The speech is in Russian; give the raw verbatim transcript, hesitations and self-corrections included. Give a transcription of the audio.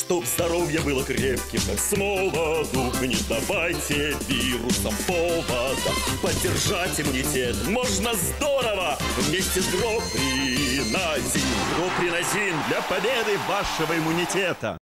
Чтоб здоровье было крепким, как с молоду. Не давайте вирусам повода. Поддержать иммунитет можно здорово вместе с гропринозин. Гропринозин для победы вашего иммунитета.